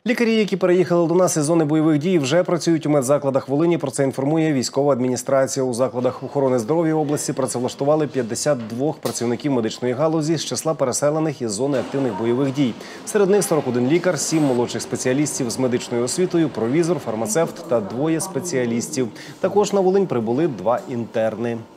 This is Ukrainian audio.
Лікарі, які переїхали до нас із зони бойових дій, вже працюють у медзакладах Волині. Про це інформує військова адміністрація. У закладах охорони здоров'я області працевлаштували 52 працівників медичної галузі з числа переселених із зони активних бойових дій. Серед них 41 лікар, 7 молодших спеціалістів з медичною освітою, провізор, фармацевт та 2 спеціалістів. Також на Волинь прибули 2 інтерни.